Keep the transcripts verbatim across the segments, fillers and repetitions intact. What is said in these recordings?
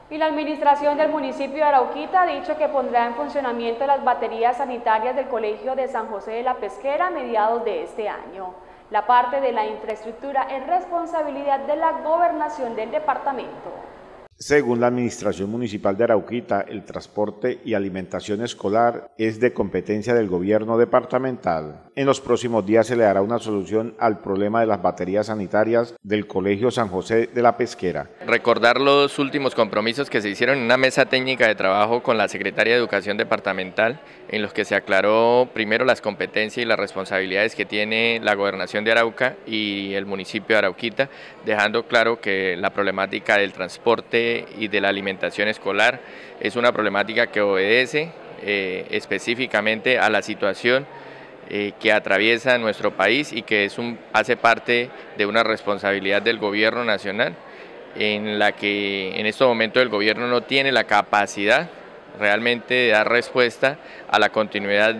Y la administración del municipio de Arauquita ha dicho que pondrá en funcionamiento las baterías sanitarias del Colegio de San José de la Pesquera a mediados de este año. La parte de la infraestructura es responsabilidad de la gobernación del departamento. Según la Administración Municipal de Arauquita, el transporte y alimentación escolar es de competencia del gobierno departamental. En los próximos días se le dará una solución al problema de las baterías sanitarias del Colegio San José de la Pesquera. Recordar los últimos compromisos que se hicieron en una mesa técnica de trabajo con la Secretaría de Educación Departamental, en los que se aclaró primero las competencias y las responsabilidades que tiene la Gobernación de Arauca y el municipio de Arauquita, dejando claro que la problemática del transporte y de la alimentación escolar es una problemática que obedece eh, específicamente a la situación eh, que atraviesa nuestro país y que es un, hace parte de una responsabilidad del gobierno nacional, en la que en este momento el gobierno no tiene la capacidad realmente de dar respuesta a la continuidad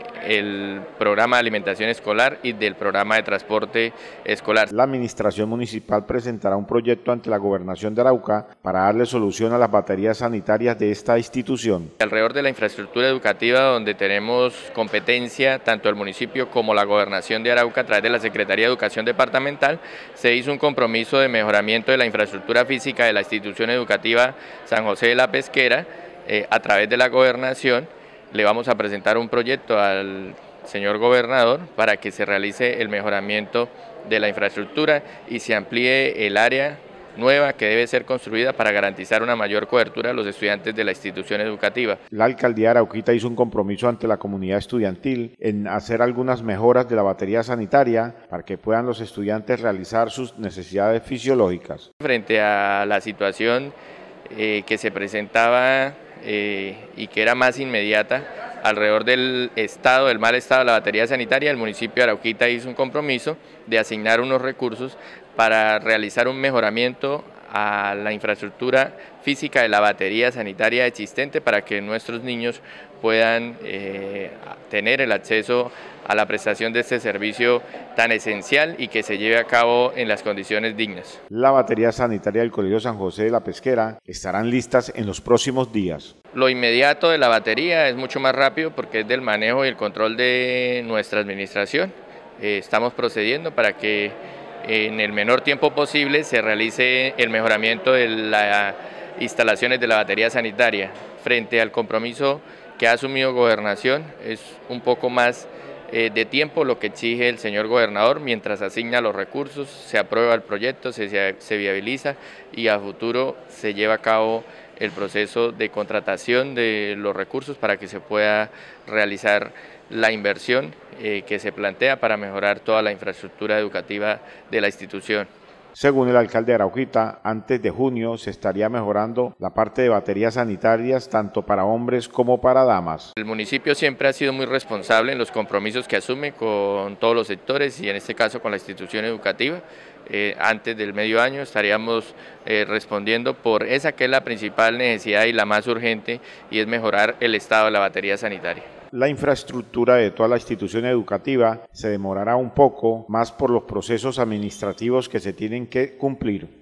del programa de alimentación escolar y del programa de transporte escolar. La administración municipal presentará un proyecto ante la Gobernación de Arauca para darle solución a las baterías sanitarias de esta institución. Alrededor de la infraestructura educativa, donde tenemos competencia tanto el municipio como la Gobernación de Arauca a través de la Secretaría de Educación Departamental, se hizo un compromiso de mejoramiento de la infraestructura física de la institución educativa San José de la Pesquera. Eh, a través de la gobernación le vamos a presentar un proyecto al señor gobernador para que se realice el mejoramiento de la infraestructura y se amplíe el área nueva que debe ser construida para garantizar una mayor cobertura a los estudiantes de la institución educativa. La alcaldía de Arauquita hizo un compromiso ante la comunidad estudiantil en hacer algunas mejoras de la batería sanitaria para que puedan los estudiantes realizar sus necesidades fisiológicas. Frente a la situación eh, que se presentaba Eh, y que era más inmediata alrededor del estado, del mal estado de la batería sanitaria, el municipio de Arauquita hizo un compromiso de asignar unos recursos para realizar un mejoramiento a la infraestructura física de la batería sanitaria existente para que nuestros niños puedan eh, tener el acceso a la prestación de este servicio tan esencial y que se lleve a cabo en las condiciones dignas. La batería sanitaria del Colegio San José de la Pesquera estarán listas en los próximos días. Lo inmediato de la batería es mucho más rápido porque es del manejo y el control de nuestra administración. Eh, estamos procediendo para que en el menor tiempo posible se realice el mejoramiento de las instalaciones de la batería sanitaria. Frente al compromiso que ha asumido Gobernación, es un poco más eh, de tiempo lo que exige el señor gobernador mientras asigna los recursos, se aprueba el proyecto, se, se viabiliza y a futuro se lleva a cabo el proceso de contratación de los recursos para que se pueda realizar la inversión eh, que se plantea para mejorar toda la infraestructura educativa de la institución. Según el alcalde de Arauquita, antes de junio se estaría mejorando la parte de baterías sanitarias tanto para hombres como para damas. El municipio siempre ha sido muy responsable en los compromisos que asume con todos los sectores y en este caso con la institución educativa. Eh, antes del medio año estaríamos eh, respondiendo por esa que es la principal necesidad y la más urgente, y es mejorar el estado de la batería sanitaria. La infraestructura de toda la institución educativa se demorará un poco más por los procesos administrativos que se tienen que cumplir.